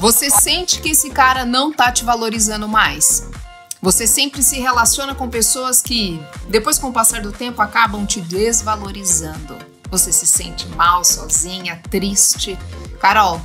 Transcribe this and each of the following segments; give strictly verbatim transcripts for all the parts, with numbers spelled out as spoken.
Você sente que esse cara não tá te valorizando mais? Você sempre se relaciona com pessoas que, depois com o passar do tempo, acabam te desvalorizando. Você se sente mal, sozinha, triste. Carol,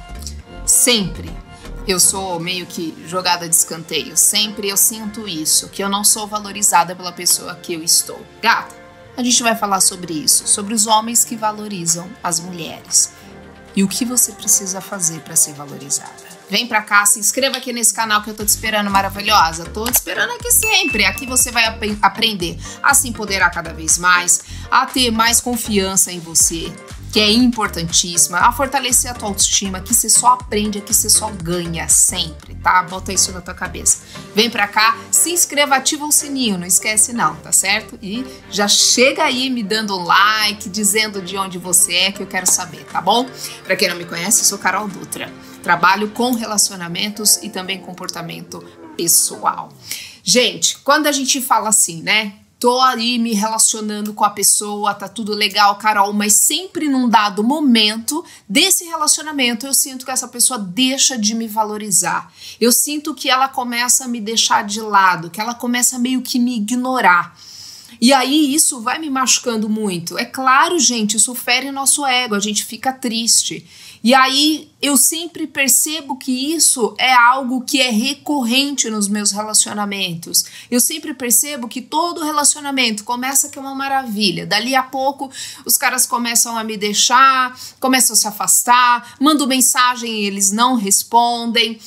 sempre eu sou meio que jogada de escanteio. Sempre eu sinto isso, que eu não sou valorizada pela pessoa que eu estou. Gata, a gente vai falar sobre isso, sobre os homens que valorizam as mulheres. E o que você precisa fazer para ser valorizada. Vem pra cá, se inscreva aqui nesse canal que eu tô te esperando, maravilhosa. Tô te esperando aqui sempre. Aqui você vai ap aprender a se empoderar cada vez mais, a ter mais confiança em você, que é importantíssima, a fortalecer a tua autoestima, que você só aprende, que você só ganha sempre, tá? Bota isso na tua cabeça. Vem pra cá, se inscreva, ativa o sininho, não esquece não, tá certo? E já chega aí me dando um like, dizendo de onde você é, que eu quero saber, tá bom? Pra quem não me conhece, eu sou Carol Dutra. Trabalho com relacionamentos e também comportamento pessoal. Gente, quando a gente fala assim, né? Tô aí me relacionando com a pessoa, tá tudo legal, Carol, mas sempre num dado momento desse relacionamento eu sinto que essa pessoa deixa de me valorizar. Eu sinto que ela começa a me deixar de lado, que ela começa meio que me ignorar. E aí isso vai me machucando muito. É claro, gente, isso fere nosso ego, a gente fica triste. E aí eu sempre percebo que isso é algo que é recorrente nos meus relacionamentos. Eu sempre percebo que todo relacionamento começa que é uma maravilha. Dali a pouco os caras começam a me deixar, começam a se afastar, mando mensagem e eles não respondem.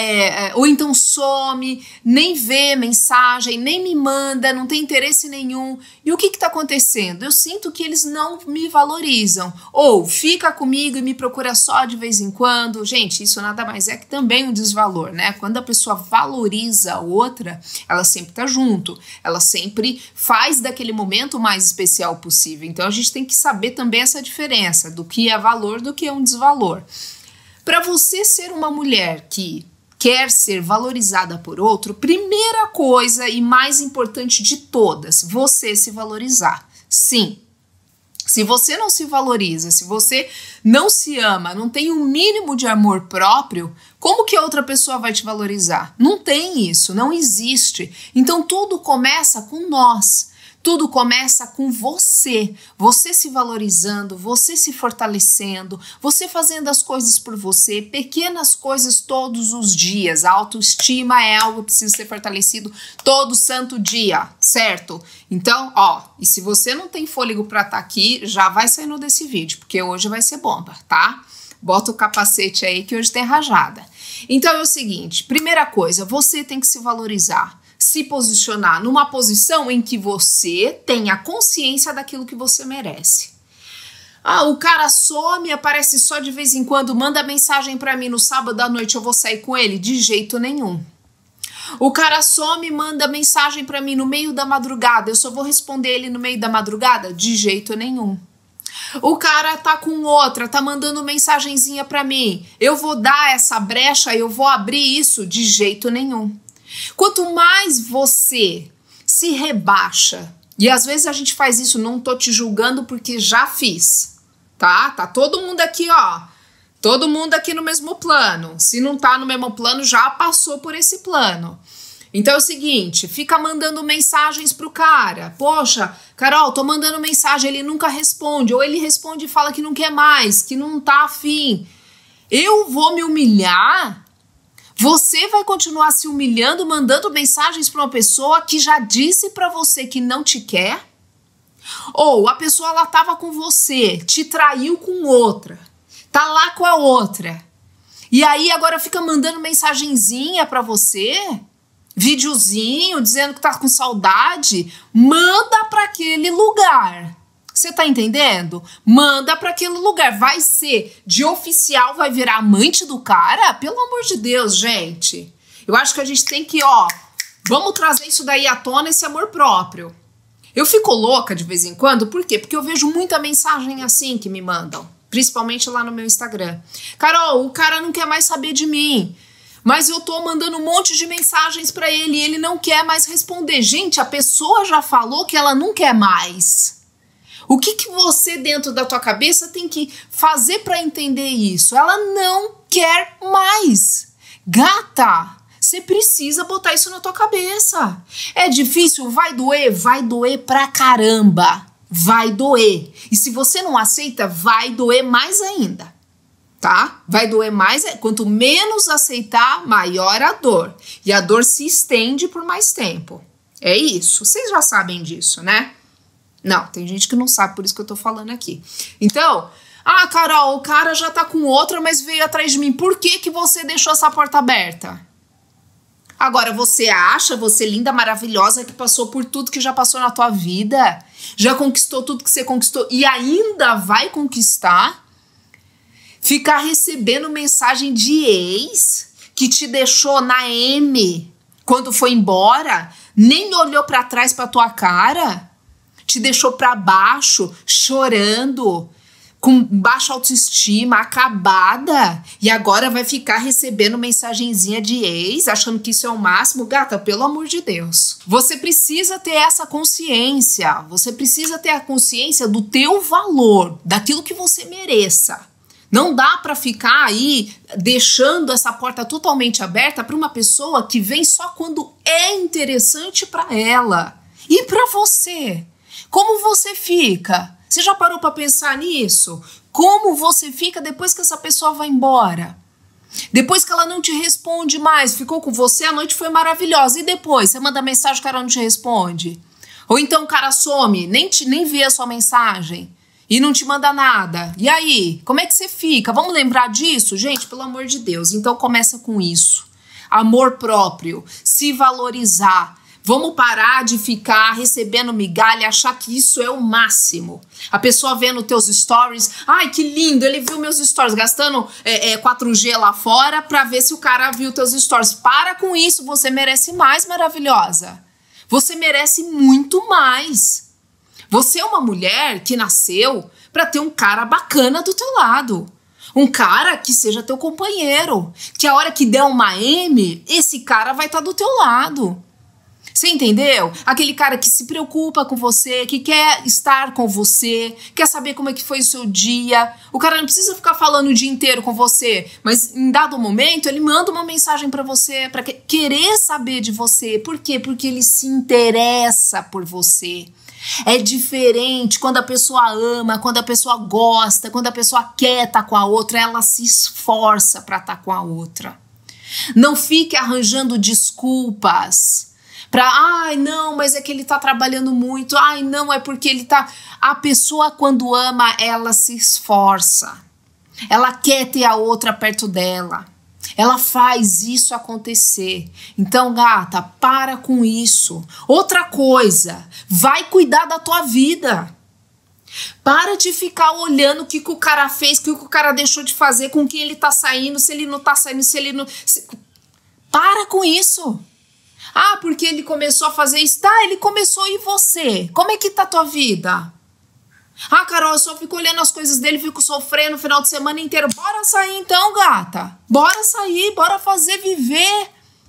É, ou então some, nem vê mensagem, nem me manda, não tem interesse nenhum. E o que que tá acontecendo? Eu sinto que eles não me valorizam. Ou fica comigo e me procura só de vez em quando. Gente, isso nada mais é que também um desvalor, né? Quando a pessoa valoriza a outra, ela sempre tá junto. Ela sempre faz daquele momento o mais especial possível. Então a gente tem que saber também essa diferença do que é valor do que é um desvalor. Para você ser uma mulher que quer ser valorizada por outro, primeira coisa e mais importante de todas, você se valorizar. Sim, se você não se valoriza, se você não se ama, não tem um mínimo de amor próprio, como que a outra pessoa vai te valorizar? Não tem isso, não existe. Então tudo começa com nós. Tudo começa com você, você se valorizando, você se fortalecendo, você fazendo as coisas por você, pequenas coisas todos os dias. A autoestima é algo que precisa ser fortalecido todo santo dia, certo? Então, ó, e se você não tem fôlego pra estar aqui, já vai saindo desse vídeo, porque hoje vai ser bomba, tá? Bota o capacete aí que hoje tem rajada. Então é o seguinte, primeira coisa, você tem que se valorizar. Se posicionar numa posição em que você tenha consciência daquilo que você merece. Ah, o cara some, aparece só de vez em quando, manda mensagem pra mim no sábado à noite, eu vou sair com ele? De jeito nenhum. O cara some, manda mensagem pra mim no meio da madrugada, eu só vou responder ele no meio da madrugada? De jeito nenhum. O cara tá com outra, tá mandando mensagenzinha pra mim, eu vou dar essa brecha, eu vou abrir isso? De jeito nenhum. Quanto mais você se rebaixa, e às vezes a gente faz isso, não tô te julgando porque já fiz, tá? Tá todo mundo aqui, ó, todo mundo aqui no mesmo plano. Se não tá no mesmo plano, já passou por esse plano. Então é o seguinte, fica mandando mensagens pro cara. Poxa, Carol, tô mandando mensagem, ele nunca responde, ou ele responde e fala que não quer mais, que não tá afim. Eu vou me humilhar? Você vai continuar se humilhando, mandando mensagens para uma pessoa que já disse para você que não te quer? Ou a pessoa ela tava com você, te traiu com outra, tá lá com a outra. E aí agora fica mandando mensagenzinha para você, videozinho, dizendo que tá com saudade, manda para aquele lugar. Você tá entendendo? Manda para aquele lugar. Vai ser de oficial, vai virar amante do cara? Pelo amor de Deus, gente. Eu acho que a gente tem que, ó, vamos trazer isso daí à tona, esse amor próprio. Eu fico louca de vez em quando, por quê? Porque eu vejo muita mensagem assim que me mandam, principalmente lá no meu Instagram. Carol, o cara não quer mais saber de mim, mas eu tô mandando um monte de mensagens para ele e ele não quer mais responder. Gente, a pessoa já falou que ela não quer mais. O que que você dentro da tua cabeça tem que fazer para entender isso? Ela não quer mais. Gata, você precisa botar isso na tua cabeça. É difícil? Vai doer? Vai doer pra caramba. Vai doer. E se você não aceita, vai doer mais ainda. Tá? Vai doer mais. Quanto menos aceitar, maior a dor. E a dor se estende por mais tempo. É isso. Vocês já sabem disso, né? Não, tem gente que não sabe, por isso que eu tô falando aqui. Então, ah, Carol, o cara já tá com outra, mas veio atrás de mim. Por que que você deixou essa porta aberta? Agora, você acha, você linda, maravilhosa, que passou por tudo que já passou na tua vida, já conquistou tudo que você conquistou e ainda vai conquistar? Ficar recebendo mensagem de ex que te deixou na M quando foi embora, nem olhou pra trás pra tua cara, te deixou pra baixo, chorando, com baixa autoestima, acabada, e agora vai ficar recebendo mensagenzinha de ex, achando que isso é o máximo? Gata, pelo amor de Deus. Você precisa ter essa consciência, você precisa ter a consciência do teu valor, daquilo que você mereça. Não dá pra ficar aí deixando essa porta totalmente aberta pra uma pessoa que vem só quando é interessante pra ela. E pra você? Como você fica? Você já parou pra pensar nisso? Como você fica depois que essa pessoa vai embora? Depois que ela não te responde mais, ficou com você, a noite foi maravilhosa. E depois? Você manda mensagem, o cara não te responde? Ou então o cara some, nem, te, nem vê a sua mensagem e não te manda nada. E aí? Como é que você fica? Vamos lembrar disso? Gente, pelo amor de Deus. Então começa com isso. Amor próprio, se valorizar. Vamos parar de ficar recebendo migalha e achar que isso é o máximo. A pessoa vendo teus stories, ai que lindo, ele viu meus stories, gastando é, é, quatro G lá fora pra ver se o cara viu teus stories. Para com isso, você merece mais, maravilhosa. Você merece muito mais. Você é uma mulher que nasceu pra ter um cara bacana do teu lado. Um cara que seja teu companheiro. Que a hora que der uma M, esse cara vai estar do teu lado. Você entendeu? Aquele cara que se preocupa com você, que quer estar com você, quer saber como é que foi o seu dia. O cara não precisa ficar falando o dia inteiro com você, mas em dado momento ele manda uma mensagem pra você, pra que, querer saber de você. Por quê? Porque ele se interessa por você. É diferente quando a pessoa ama, quando a pessoa gosta, quando a pessoa quer estar com a outra, ela se esforça pra estar com a outra. Não fique arranjando desculpas. Pra, ai, não, mas é que ele tá trabalhando muito. Ai, não, é porque ele tá... A pessoa, quando ama, ela se esforça. Ela quer ter a outra perto dela. Ela faz isso acontecer. Então, gata, para com isso. Outra coisa, vai cuidar da tua vida. Para de ficar olhando o que, que o cara fez, o que, que o cara deixou de fazer, com quem ele tá saindo, se ele não tá saindo, se ele não... Se... Para com isso. Ah, porque ele começou a fazer isso. Tá, ele começou, e você? Como é que tá a tua vida? Ah, Carol, eu só fico olhando as coisas dele, fico sofrendo o final de semana inteiro. Bora sair então, gata. Bora sair, bora fazer, viver.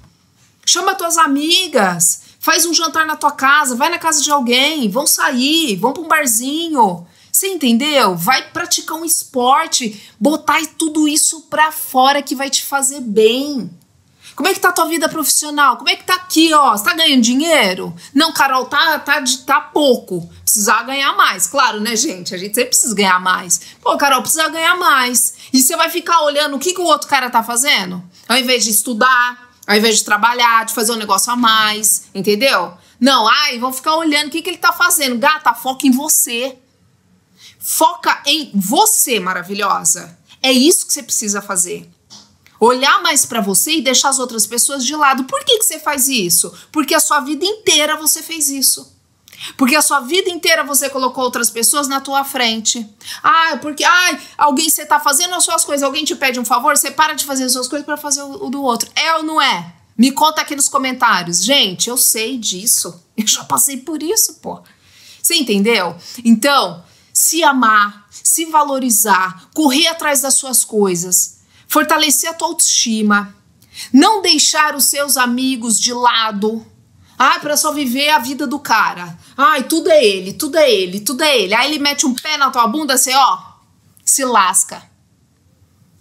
Chama tuas amigas, faz um jantar na tua casa, vai na casa de alguém, vão sair, vão pra um barzinho. Você entendeu? Vai praticar um esporte, botar tudo isso pra fora que vai te fazer bem. Como é que tá a tua vida profissional? Como é que tá aqui, ó? Você tá ganhando dinheiro? Não, Carol, tá, tá, tá pouco. Precisava ganhar mais. Claro, né, gente? A gente sempre precisa ganhar mais. Pô, Carol, precisa ganhar mais. E você vai ficar olhando o que, que o outro cara tá fazendo? Ao invés de estudar, ao invés de trabalhar, de fazer um negócio a mais, entendeu? Não, ai, vão ficar olhando o que, que ele tá fazendo. Gata, foca em você. Foca em você, maravilhosa. É isso que você precisa fazer. Olhar mais pra você e deixar as outras pessoas de lado. Por que que você faz isso? Porque a sua vida inteira você fez isso. Porque a sua vida inteira você colocou outras pessoas na tua frente. Ah, porque ai, alguém, você tá fazendo as suas coisas, alguém te pede um favor, você para de fazer as suas coisas pra fazer o, o do outro. É ou não é? Me conta aqui nos comentários. Gente, eu sei disso. Eu já passei por isso, pô. Você entendeu? Então, se amar, se valorizar, correr atrás das suas coisas, fortalecer a tua autoestima, não deixar os seus amigos de lado, ah, para só viver a vida do cara. Ai, tudo é ele, tudo é ele, tudo é ele. Aí ele mete um pé na tua bunda, você, ó, se lasca.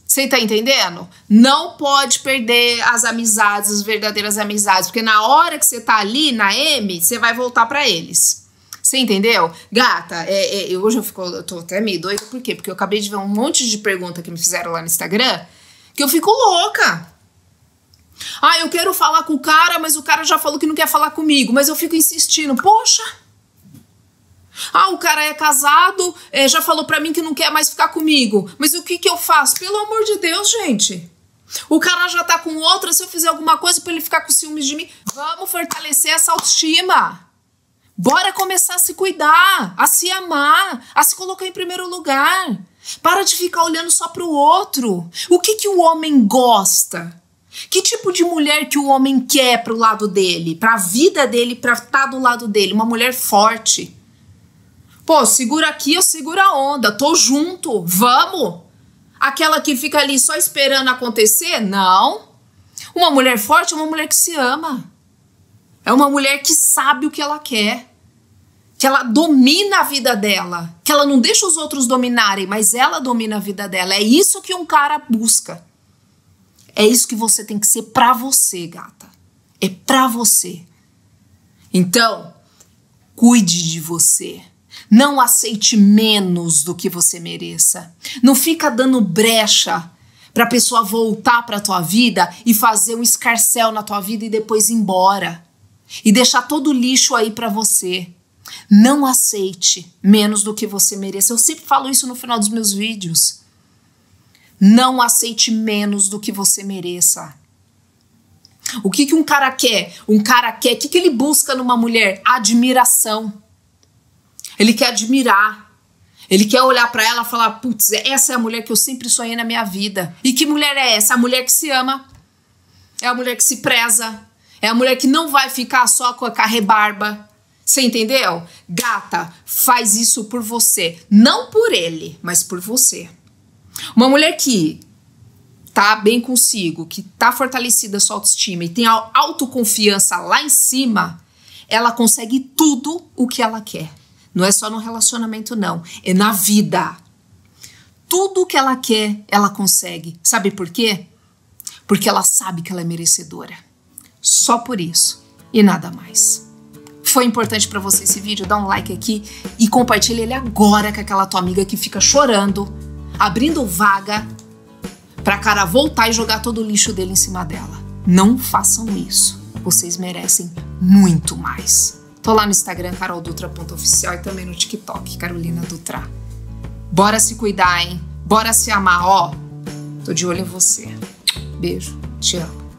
Você tá entendendo? Não pode perder as amizades, as verdadeiras amizades, porque na hora que você tá ali na M, você vai voltar pra eles. Você entendeu? Gata, é, é, hoje eu, fico, eu tô até meio doida, por quê? Porque eu acabei de ver um monte de pergunta que me fizeram lá no Instagram, que eu fico louca. Ah, eu quero falar com o cara, mas o cara já falou que não quer falar comigo, mas eu fico insistindo, poxa. Ah, o cara é casado, é, já falou pra mim que não quer mais ficar comigo. Mas o que que eu faço? Pelo amor de Deus, gente. O cara já tá com outra, se eu fizer alguma coisa pra ele ficar com ciúmes de mim, vamos fortalecer essa autoestima. Bora começar a se cuidar, a se amar, a se colocar em primeiro lugar. Para de ficar olhando só pro outro. O que que o homem gosta? Que tipo de mulher que o homem quer pro lado dele? Pra vida dele, pra estar do lado dele? Uma mulher forte. Pô, segura aqui, eu seguro a onda, tô junto, vamos. Aquela que fica ali só esperando acontecer? Não. Uma mulher forte é uma mulher que se ama. É uma mulher que sabe o que ela quer. Que ela domina a vida dela. Que ela não deixa os outros dominarem, mas ela domina a vida dela. É isso que um cara busca. É isso que você tem que ser pra você, gata. É pra você. Então, cuide de você. Não aceite menos do que você mereça. Não fica dando brecha pra pessoa voltar pra tua vida e fazer um escarcéu na tua vida e depois ir embora. E deixar todo o lixo aí pra você. Não aceite menos do que você mereça. Eu sempre falo isso no final dos meus vídeos. Não aceite menos do que você mereça. O que que um cara quer? Um cara quer, o que que ele busca numa mulher? Admiração. Ele quer admirar. Ele quer olhar pra ela e falar, putz, essa é a mulher que eu sempre sonhei na minha vida. E que mulher é essa? A mulher que se ama. É a mulher que se preza. É a mulher que não vai ficar só com a rebarba. Você entendeu? Gata, faz isso por você. Não por ele, mas por você. Uma mulher que tá bem consigo, que tá fortalecida a sua autoestima e tem a autoconfiança lá em cima, ela consegue tudo o que ela quer. Não é só no relacionamento, não. É na vida. Tudo o que ela quer, ela consegue. Sabe por quê? Porque ela sabe que ela é merecedora. Só por isso. E nada mais. Foi importante pra você esse vídeo? Dá um like aqui e compartilha ele agora com aquela tua amiga que fica chorando, abrindo vaga pra cara voltar e jogar todo o lixo dele em cima dela. Não façam isso. Vocês merecem muito mais. Tô lá no Instagram, carol dutra ponto oficial, e também no TikTok, Carolina Dutra. Bora se cuidar, hein? Bora se amar, ó. Tô de olho em você. Beijo, te amo.